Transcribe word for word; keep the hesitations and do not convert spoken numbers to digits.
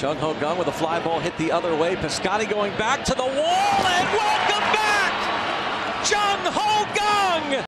Jung Ho Kang with a fly ball hit the other way. Piscotty going back to the wall, and welcome back, Jung Ho Kang!